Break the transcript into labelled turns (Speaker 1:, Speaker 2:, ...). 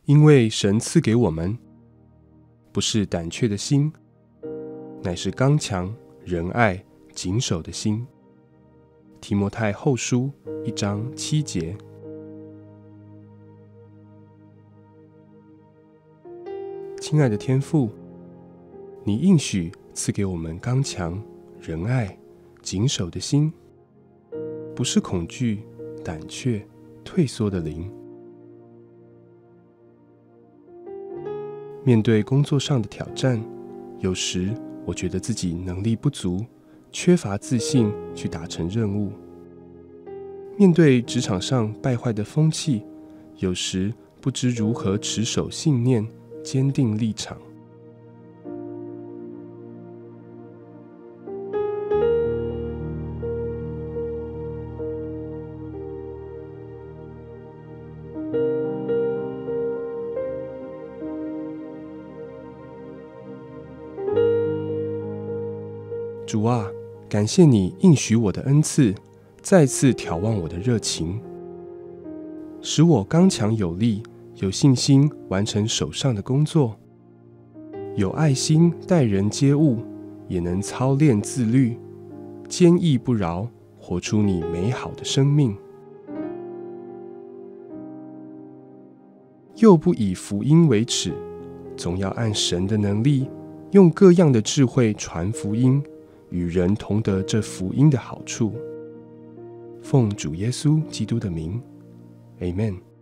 Speaker 1: 因为神赐给我们，不是胆怯的心，乃是刚强、仁爱、谨守的心。提摩太后书1章7节。亲爱的天父，你应许赐给我们刚强、仁爱、谨守的心，不是恐惧、胆怯、退缩的灵。面对工作上的挑战，有时我觉得自己能力不足，缺乏自信去达成任务。面对职场上败坏的风气，有时不知如何持守信念，坚定立场。主啊，感谢你应许我的恩赐，再次挑旺我的热情，使我刚强有力，有信心完成手上的工作，有爱心待人接物，也能操练自律，坚毅不饶，活出你美好的生命。又不以福音为耻，总要按神的能力，用各样的智慧传福音，与人同得这福音的好处。奉主耶稣基督的名 ，Amen。